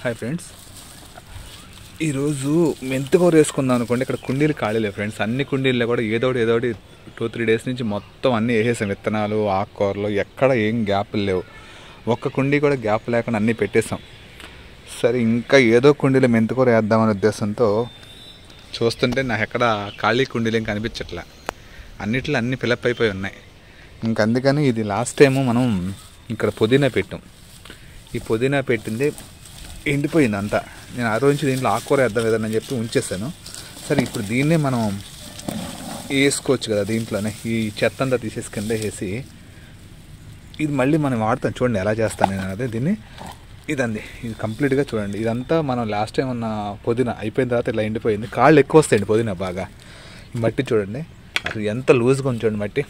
Hi friends, ఈరోజు మెంతికూర వేసుకుందాం అనుకోండి. ఇక్కడ కుండీలు ఖాళీ లేవు ఫ్రెండ్స్. అన్ని కుండీల్లో కూడా ఏదో ఒకటి 2-3 డేస్ నుంచి మొత్తం అన్నీ వేసేసాం. విత్తనాలు, ఆకుకూరలు ఎక్కడ ఏం గ్యాప్లు లేవు. ఒక్క కుండీ కూడా గ్యాప్ లేకుండా అన్నీ పెట్టేసాం. సరే, ఇంకా ఏదో కుండీలో మెంతికూర వేద్దామనే ఉద్దేశంతో చూస్తుంటే నాకు ఎక్కడ ఖాళీ కుండీలు ఏం కనిపించట్లే. అన్నిట్లో అన్నీ ఫిలప్ అయిపోయి ఉన్నాయి. అందుకని ఇది లాస్ట్ టైము మనం ఇక్కడ పుదీనా పెట్టాం. ఈ పుదీనా పెట్టింది ఎండిపోయింది అంతా. నేను ఆ రోజు దీంట్లో ఆకుకూర వేద్దాం ఏదన్నా చెప్పి ఉంచేసాను. సరే, ఇప్పుడు దీన్నే మనం వేసుకోవచ్చు కదా. దీంట్లోనే ఈ చెత్త అంతా తీసేసి కింద వేసి ఇది మళ్ళీ మనం వాడతాం. చూడండి ఎలా చేస్తాను నేను. అదే దీన్ని ఇది కంప్లీట్గా చూడండి. ఇదంతా మనం లాస్ట్ టైం ఉన్న పుదీనా అయిపోయిన తర్వాత ఇలా ఎండిపోయింది. కాళ్ళు ఎక్కువ వస్తాయండి పుదీనా బాగా. ఈ మట్టి చూడండి అసలు ఎంత లూజ్గా ఉంచండి మట్టి.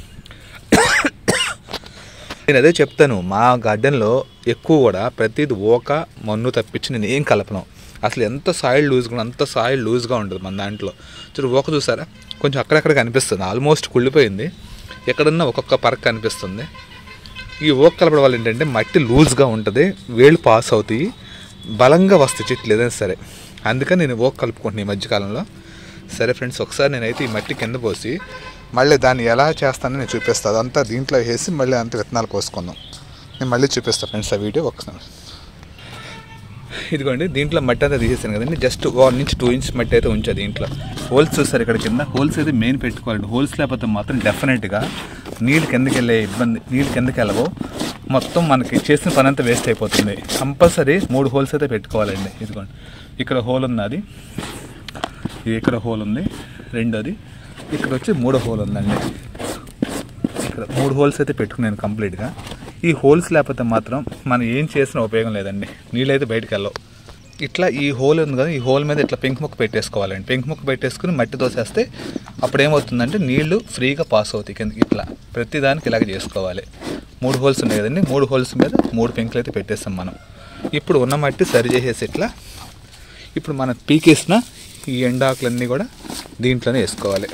నేను అదే చెప్తాను, మా గార్డెన్లో ఎక్కువ కూడా ప్రతిది మన్ను తప్పించి నేను ఏం కలపను. అసలు ఎంత సాయిల్ లూజ్గా అంత సాయిల్ లూజ్గా ఉంటుంది మన దాంట్లో. చూసారా కొంచెం అక్కడక్కడ కనిపిస్తుంది. ఆల్మోస్ట్ కుళ్ళిపోయింది. ఎక్కడన్నా ఒక్కొక్క పరక కనిపిస్తుంది. ఈ కలపడం వల్ల ఏంటంటే మట్టి లూజ్గా ఉంటుంది, వేళ్ళు పాస్ అవుతాయి, బలంగా వస్తాయి చెట్లు ఏదైనా సరే. అందుకని నేను కలుపుకుంటున్నాను ఈ మధ్యకాలంలో. సరే ఫ్రెండ్స్, ఒకసారి నేనైతే ఈ మట్టి కింద పోసి మళ్ళీ దాన్ని ఎలా చేస్తానని నేను చూపిస్తాను. అదంతా దీంట్లో వేసి మళ్ళీ అంత విత్తనాలు పోసుకుందాం. నేను మళ్ళీ చూపిస్తాను ఫ్రెండ్స్ ఆ వీడియో ఒకసారి. ఇదిగోండి, దీంట్లో మట్టి అంతా తీసేసాను కదండి. జస్ట్ 1 నుంచి 2 ఇంచ్ మట్టి అయితే ఉంచాను దీంట్లో. హోల్స్ చూస్తారు ఇక్కడ కింద. హోల్స్ అయితే మెయిన్ పెట్టుకోవాలండి. హోల్స్ లేకపోతే మాత్రం డెఫినెట్గా నీళ్ళు కిందకి వెళ్ళే ఇబ్బంది. నీళ్ళు కిందకి వెళ్ళవు, మొత్తం మనకి చేసిన పని అంతా వేస్ట్ అయిపోతుంది. కంపల్సరీ 3 హోల్స్ అయితే పెట్టుకోవాలండి. ఇదిగోండి, ఇక్కడ హోల్ ఉన్నది, ఇక్కడ హోల్ ఉంది, రెండోది ఇక్కడ వచ్చి 3వ హోల్ ఉందండి. ఇక్కడ 3 హోల్స్ అయితే పెట్టుకున్నాను కంప్లీట్గా. ఈ హోల్స్ లేకపోతే మాత్రం మనం ఏం చేసినా ఉపయోగం లేదండి. నీళ్ళు అయితే బయటకు వెళ్ళవు. ఇట్లా ఈ హోల్ ఉంది కదా, ఈ హోల్ మీద ఇట్లా పెంకు ముక్క పెట్టేసుకోవాలండి. పెంకు ముక్క పెట్టేసుకుని మట్టి తోసేస్తే అప్పుడు ఏమవుతుందంటే నీళ్లు ఫ్రీగా పాస్ అవుతాయి కిందకి. ఇట్లా ప్రతిదానికి ఇలాగ చేసుకోవాలి. 3 హోల్స్ ఉన్నాయి కదండి, 3 హోల్స్ మీద 3 పెంకులు అయితే పెట్టేస్తాం మనం. ఇప్పుడు ఉన్న మట్టి సరి చేసేసి ఇట్లా ఇప్పుడు మనం పీకేసిన ఈ ఎండాకులన్నీ కూడా దీంట్లోనే వేసుకోవాలి.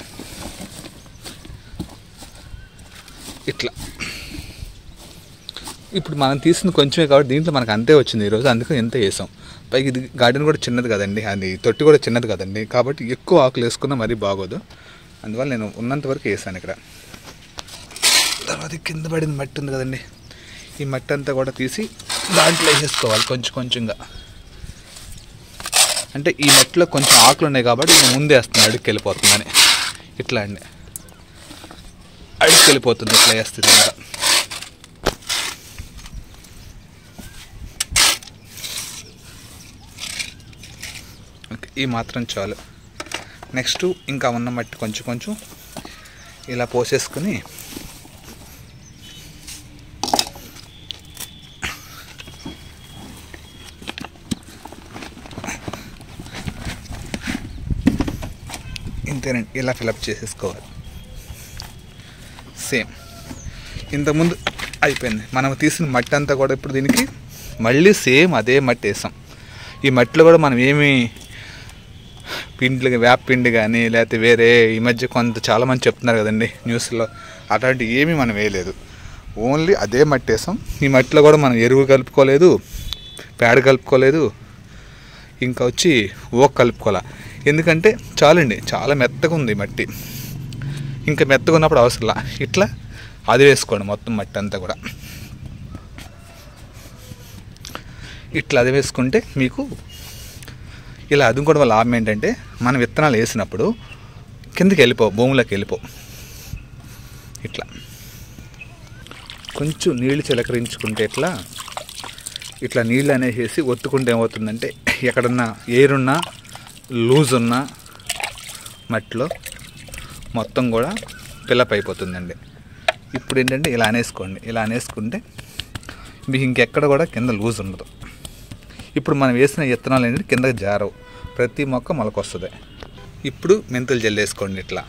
ఇట్లా ఇప్పుడు మనం తీసిన కొంచెమే కాబట్టి దీంట్లో మనకు అంతే వచ్చింది ఈరోజు. అందుకని ఎంత వేసాం. పైకి ఇది గార్డెన్ కూడా చిన్నది కదండి, అది తొట్టి కూడా చిన్నది కదండి, కాబట్టి ఎక్కువ ఆకులు వేసుకున్నా మరీ బాగోదు. అందువల్ల నేను ఉన్నంత వరకు వేసాను ఇక్కడ. తర్వాత కింద పడిన మట్టి ఉంది కదండి, ఈ మట్టి అంతా కూడా తీసి దాంట్లో వేసేసుకోవాలి కొంచెం కొంచెంగా. అంటే ఈ మట్టిలో కొంచెం ఆకులు ఉన్నాయి కాబట్టి నేను ముందే వేస్తున్నాను, అడుగుకి వెళ్ళిపోతుందని. ఇట్లా అండి, అడుగుకి వెళ్ళిపోతుంది ఇట్లా వేస్తుంది ఇంకా. ఓకే, ఈ మాత్రం చాలు. నెక్స్ట్ ఇంకా ఉన్న మట్టి కొంచెం కొంచెం ఇలా పోసేసుకుని ఇంతేనండి, ఇలా ఫిలప్ చేసేసుకోవాలి. సేమ్ ఇంతకుముందు అయిపోయింది. మనం తీసిన మట్టి అంతా కూడా ఇప్పుడు దీనికి మళ్ళీ సేమ్ అదే మట్టి వేసాం. ఈ మట్టిలో కూడా మనం ఏమి పిండి, వేప పిండి కానీ లేకపోతే వేరే ఈ మధ్య చాలామంది చెప్తున్నారు కదండి న్యూస్లో, అట్లాంటి ఏమీ మనం వేయలేదు. ఓన్లీ అదే మట్టి వేసాం. ఈ మట్టిలో కూడా మనం ఎరువు కలుపుకోలేదు, పేడ కలుపుకోలేదు, ఇంకా వచ్చి కలుపుకోలే. ఎందుకంటే చాలండి, చాలా మెత్తగా ఉంది మట్టి. ఇంకా మెత్తగా ఉన్నప్పుడు అవసరంలా. ఇట్లా అది వేసుకోండి మొత్తం మట్టి అంతా కూడా. ఇట్లా అది వేసుకుంటే మీకు ఇలా అది కూడా లాభం ఏంటంటే మనం విత్తనాలు వేసినప్పుడు కిందకి వెళ్ళిపోవు, భూమిలోకి వెళ్ళిపోవు. ఇట్లా కొంచెం నీళ్ళు చిలకరించుకుంటే ఇట్లా నీళ్ళు అనేసి ఒత్తుకుంటే ఏమవుతుందంటే ఎక్కడన్నా ఏరున్నా లూజ్ ఉన్న మట్టిలో మొత్తం కూడా ఫిలప్ అయిపోతుందండి. ఇప్పుడు ఏంటంటే ఇలా అనేసుకోండి. ఇలా అనేసుకుంటే మీకు ఇంకెక్కడ కూడా కింద లూజ్ ఉండదు. ఇప్పుడు మనం వేసిన విత్తనాలు ఏంటంటే కిందకి జారవు, ప్రతి మొక్క మొలకొస్తుంది. ఇప్పుడు మెంతులు జల్లేసుకోండి. ఇట్లా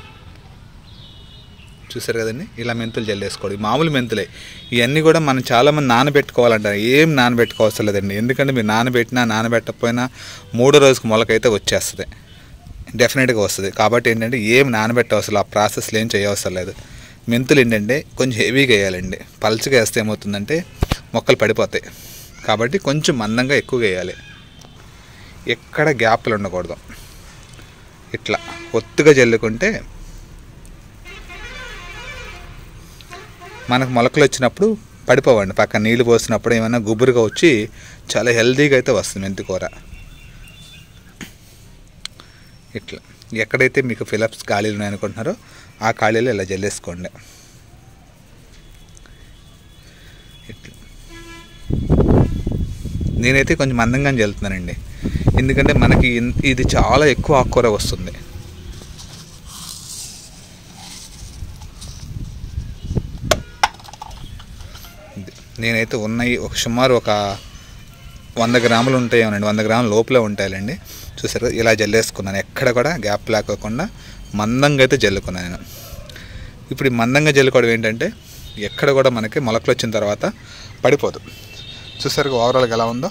చూసారు కదండి, ఇలా మెంతులు జల్లేసుకోండి. మామూలు మెంతులే ఇవన్నీ కూడా మనం చాలామంది నానబెట్టుకోవాలంటారు. ఏం నానబెట్టుకోవసరం లేదండి. ఎందుకంటే మీరు నానబెట్టకపోయినా 3వ రోజుకి మొలకైతే వచ్చేస్తుంది, డెఫినెట్గా వస్తుంది. కాబట్టి ఏంటంటే ఏం నానబెట్టవసరం, ఆ ప్రాసెస్లో ఏం చేయవసరం లేదు. మెంతులు ఏంటంటే కొంచెం హెవీగా వేయాలండి. పల్చగా వేస్తే ఏమవుతుందంటే మొక్కలు పడిపోతాయి. కాబట్టి కొంచెం మందంగా ఎక్కువగా వేయాలి, ఎక్కడ గ్యాప్లు ఉండకూడదు. ఇట్లా ఒత్తుగా జల్లుకుంటే మనకు మొలకలు వచ్చినప్పుడు పడిపోవండి. పక్కన నీళ్ళు పోసినప్పుడు ఏమైనా గుబురుగా వచ్చి చాలా హెల్తీగా అయితే వస్తుంది మెంతికూర. ఇట్లా ఎక్కడైతే మీకు ఫిలప్స్ ఖాళీలు ఉన్నాయనుకుంటున్నారో ఆ ఖాళీలో ఇలా జల్లేసుకోండి. ఇట్లా నేనైతే కొంచెం మందంగానే జల్లుతున్నానండి, ఎందుకంటే మనకి ఇది చాలా ఎక్కువ ఆకుకూర వస్తుంది. నేనైతే ఉన్నాయి సుమారు ఒక 100 గ్రాములు ఉంటాయేమోనండి, 100 గ్రాముల లోపలే ఉంటాయండి. చూసారు, ఇలా జల్లేసుకున్నాను, ఎక్కడ కూడా గ్యాప్ లేకోకుండా మందంగా అయితే జల్లుకున్నాను నేను. ఇప్పుడు ఈ మందంగా జల్లుకోవడం ఏంటంటే ఎక్కడ కూడా మనకి మొలకలు వచ్చిన తర్వాత పడిపోదు. చూసారు ఓవరాల్గా ఎలా ఉందో,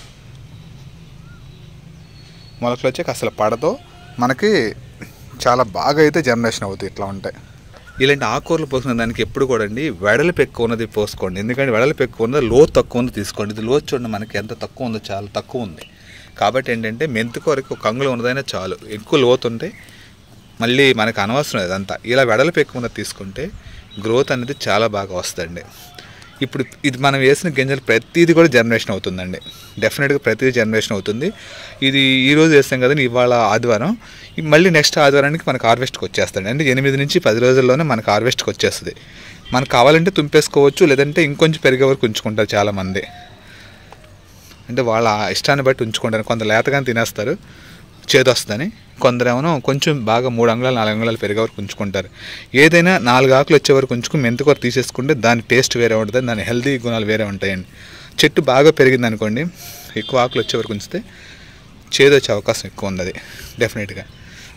మొలకలు వచ్చాక అసలు పడదో, మనకి చాలా బాగా అయితే జనరేషన్ అవుతుంది. ఇట్లా ఉంటాయి. ఇలాంటి ఆకుకూరలు పోసుకునే దానికి ఎప్పుడు కూడా అండి వెడల్పు ఎక్కువ ఉన్నది పోసుకోండి, ఎందుకంటే వెడల్పు ఎక్కువ ఉన్నది లోతు తక్కువ ఉంది తీసుకోండి. ఇది లోతు చూడండి మనకి ఎంత తక్కువ ఉందో, చాలా తక్కువ ఉంది. కాబట్టి ఏంటంటే మెంతికూరకి ఒక కంగులు ఉన్నదైనా చాలు, ఎక్కువ లోతు ఉంటే మళ్ళీ మనకు అనవసరం అదంతా. ఇలా వెడల్పు ఎక్కువ ఉన్నది తీసుకుంటే గ్రోత్ అనేది చాలా బాగా వస్తుందండి. ఇప్పుడు ఇది మనం వేసిన గింజలు ప్రతిదీ కూడా జనరేషన్ అవుతుందండి, డెఫినెట్గా ప్రతిదీ జనరేషన్ అవుతుంది. ఇది ఈరోజు వేస్తాం కదండి, ఇవాళ ఆదివారం, మళ్ళీ నెక్స్ట్ ఆదివారానికి మనకు హార్వెస్ట్కి వచ్చేస్తాడు. అంటే 8 నుంచి 10 రోజుల్లోనే మనకు హార్వెస్ట్కి వచ్చేస్తుంది. మనకు కావాలంటే తుంపేసుకోవచ్చు, లేదంటే ఇంకొంచెం పెరిగే వరకు ఉంచుకుంటారు చాలామంది. అంటే వాళ్ళ ఇష్టాన్ని బట్టి ఉంచుకుంటారు. కొంత లేతగానే తినేస్తారు చేదొస్తుందని, కొందరేమో కొంచెం బాగా 3 అంగుళాలు 4 అంగుళాలు పెరిగే వరకు ఉంచుకుంటారు. ఏదైనా 4 ఆకులు వచ్చే వరకు ఉంచుకుని మెంతికూర తీసేసుకుంటే దాని టేస్ట్ వేరే ఉంటుంది, దాని హెల్తీ గుణాలు వేరే ఉంటాయండి. చెట్టు బాగా పెరిగింది అనుకోండి, ఎక్కువ ఆకులు వచ్చే వరకు ఉంచితే చేదొచ్చే అవకాశం ఎక్కువ ఉంది డెఫినెట్గా.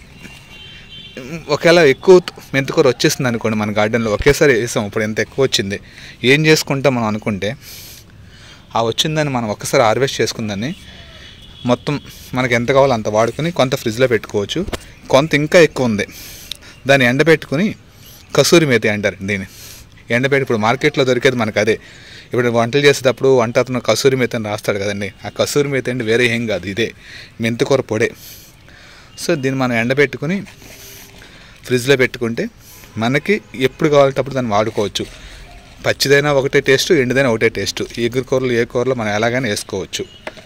ఒకవేళ ఎక్కువ మెంతికూర వచ్చేస్తుంది అనుకోండి మన గార్డెన్లో, ఒకేసారి వేసాం, ఇప్పుడు ఎంత ఎక్కువ వచ్చింది ఏం చేసుకుంటాం మనం అనుకుంటే, ఆ వచ్చిందని మనం ఒక్కసారి హార్వెస్ట్ చేసుకుందని మొత్తం మనకి ఎంత కావాలో అంత వాడుకొని కొంత ఫ్రిడ్జ్లో పెట్టుకోవచ్చు. కొంత ఇంకా ఎక్కువ ఉంది దాన్ని ఎండబెట్టుకుని కసూరి మేతి అంటారు దీన్ని. ఎండబెట్టి ఇప్పుడు మార్కెట్లో దొరికేది మనకు అదే. ఇప్పుడు వంటలు చేసేటప్పుడు వంట అతను కసూరి మేతి అని రాస్తాడు కదండి, ఆ కసూరి మేతి అంటే వేరే ఏం కాదు, ఇదే మెంతికూర పొడే. సో దీన్ని మనం ఎండబెట్టుకుని ఫ్రిడ్జ్లో పెట్టుకుంటే మనకి ఎప్పుడు కావాలంటే అప్పుడు దాన్ని వాడుకోవచ్చు. పచ్చిదైనా ఒకటే టేస్ట్, ఎండుదైనా ఒకటే టేస్ట్. ఎగురు కూరలు ఏ కూరలో మనం ఎలాగైనా వేసుకోవచ్చు.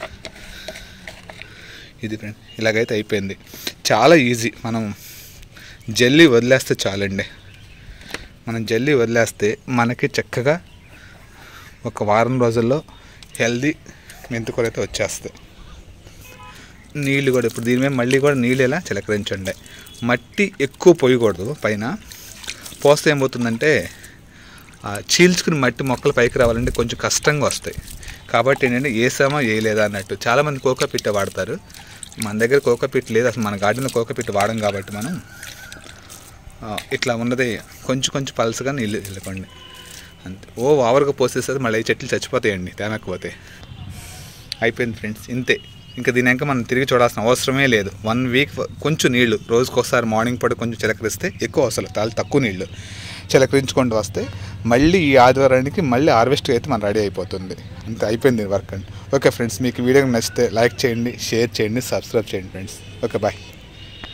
ఇది ఫ్రెండ్, ఇలాగైతే అయిపోయింది. చాలా ఈజీ. మనం జల్లీ వదిలేస్తే చాలండి. మనం జల్లీ వదిలేస్తే మనకి చక్కగా ఒక వారం రోజుల్లో హెల్దీ మెంతికూర అయితే వచ్చేస్తుంది. నీళ్ళు కూడా ఇప్పుడు దీని మీద మళ్ళీ కూడా నీళ్ళు ఎలా చిలకరించండి. మట్టి ఎక్కువ పోయకూడదు, పైన పోస్తే ఏమవుతుందంటే చీల్చుకుని మట్టి మొక్కలు పైకి రావాలంటే కొంచెం కష్టంగా వస్తాయి. కాబట్టి ఏంటంటే వేసామా వేయలేదా అన్నట్టు. చాలామంది కోకోపిట్ వాడతారు, మన దగ్గర కోకోపిట్ లేదు అసలు, మన గార్డెన్లో కోకోపిట్ వాడం కాబట్టి మనం ఇట్లా ఉన్నది కొంచెం కొంచెం పల్సగా నీళ్ళు వెళ్ళకండి అంతే. ఓవర్గా పోసేస్తే మళ్ళీ చెట్లు చచ్చిపోతాయండి తేనకపోతే. అయిపోయింది ఫ్రెండ్స్, ఇంతే. ఇంకా దీనిక మనం తిరిగి చూడాల్సిన అవసరమే లేదు. 1 వీక్ కొంచెం నీళ్లు రోజుకోసారి మార్నింగ్ పూట కొంచెం చిలకరిస్తే, ఎక్కువ అసలు చాలా తక్కువ నీళ్ళు చిలకరించుకుంటూ వస్తే మళ్ళీ ఈ ఆదివారానికి మళ్ళీ హార్వెస్ట్ అయితే మనం రెడీ అయిపోతుంది. అంతే, అయిపోయింది వర్క్ అండి. ఓకే ఫ్రెండ్స్, మీకు వీడియో నచ్చితే లైక్ చేయండి, షేర్ చేయండి, సబ్స్క్రైబ్ చేయండి ఫ్రెండ్స్. Okay, bye.